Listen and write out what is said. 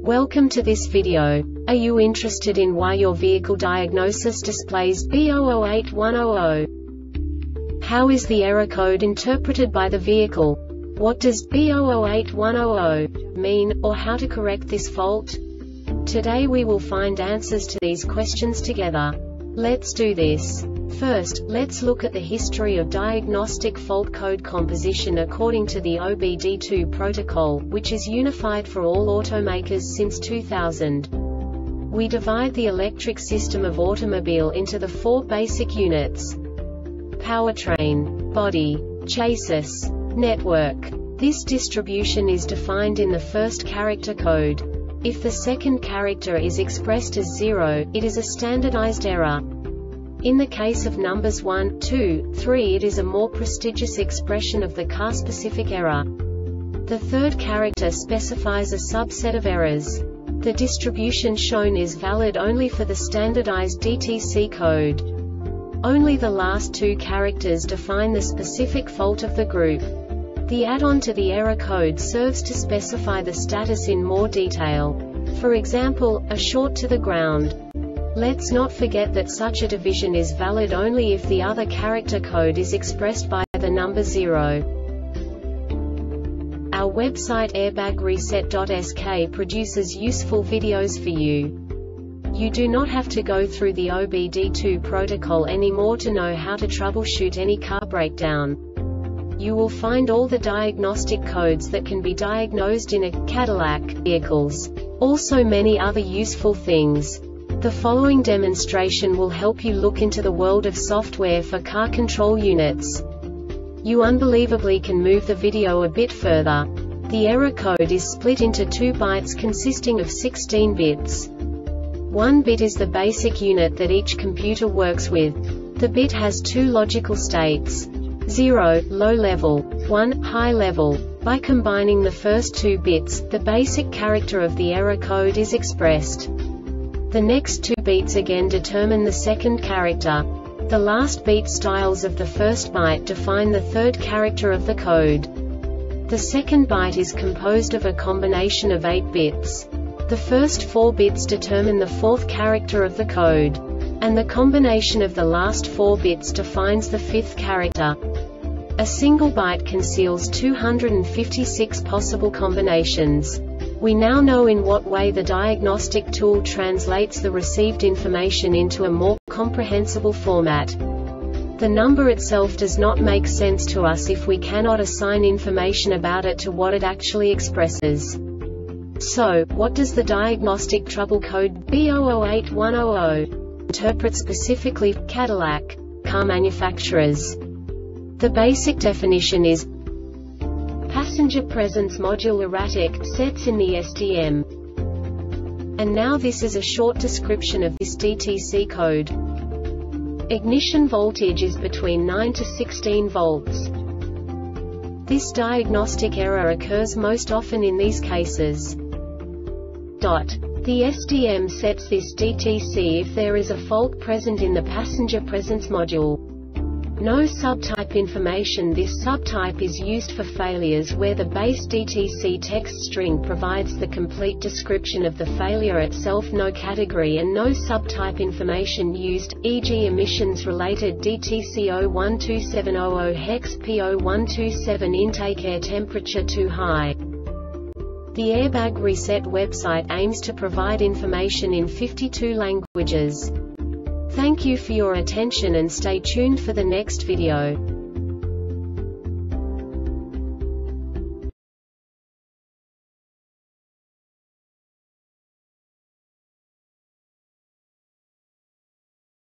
Welcome to this video. Are you interested in why your vehicle diagnosis displays B008100? How is the error code interpreted by the vehicle? What does B008100 mean, or how to correct this fault? Today we will find answers to these questions together. Let's do this. First, let's look at the history of diagnostic fault code composition according to the OBD2 protocol, which is unified for all automakers since 2000. We divide the electric system of automobile into the four basic units: powertrain, body, chassis, network. This distribution is defined in the first character code. If the second character is expressed as 0, it is a standardized error. In the case of numbers 1, 2, 3, it is a more prestigious expression of the car-specific error. The third character specifies a subset of errors. The distribution shown is valid only for the standardized DTC code. Only the last two characters define the specific fault of the group. The add-on to the error code serves to specify the status in more detail. For example, a short to the ground. Let's not forget that such a division is valid only if the other character code is expressed by the number 0. Our website airbagreset.sk produces useful videos for you. You do not have to go through the OBD2 protocol anymore to know how to troubleshoot any car breakdown. You will find all the diagnostic codes that can be diagnosed in a Cadillac vehicles. Also many other useful things. The following demonstration will help you look into the world of software for car control units. You unbelievably can move the video a bit further. The error code is split into 2 bytes consisting of 16 bits. 1 bit is the basic unit that each computer works with. The bit has 2 logical states: 0, low level, 1, high level. By combining the first 2 bits, the basic character of the error code is expressed. The next 2 beats again determine the second character. The last beat styles of the first byte define the third character of the code. The second byte is composed of a combination of 8 bits. The first 4 bits determine the fourth character of the code. And the combination of the last 4 bits defines the fifth character. A single byte conceals 256 possible combinations. We now know in what way the diagnostic tool translates the received information into a more comprehensible format. The number itself does not make sense to us if we cannot assign information about it to what it actually expresses. So, what does the diagnostic trouble code B008100 interpret specifically for Cadillac car manufacturers? The basic definition is passenger presence module erratic, sets in the STM. And now this is a short description of this DTC code. Ignition voltage is between 9 to 16 volts. This diagnostic error occurs most often in these cases. The STM sets this DTC if there is a fault present in the passenger presence module. No subtype information. This subtype is used for failures where the base DTC text string provides the complete description of the failure itself, no category and no subtype information used, e.g. emissions-related DTC 012700 hex P0127 intake air temperature too high. The Airbag Reset website aims to provide information in 52 languages. Thank you for your attention and stay tuned for the next video.